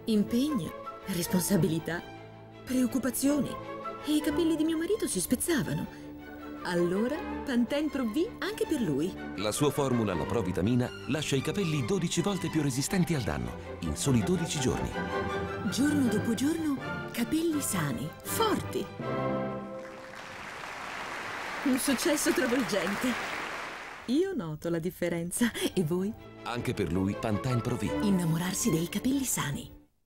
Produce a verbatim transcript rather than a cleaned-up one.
Impegno, responsabilità, preoccupazioni. E i capelli di mio marito si spezzavano. Allora, Pantene Pro V anche per lui. La sua formula, la Pro Vitamina, lascia i capelli dodici volte più resistenti al danno, in soli dodici giorni. Giorno dopo giorno, capelli sani, forti. Un successo travolgente. Io noto la differenza. E voi? Anche per lui Pantene Pro V. Innamorarsi dei capelli sani.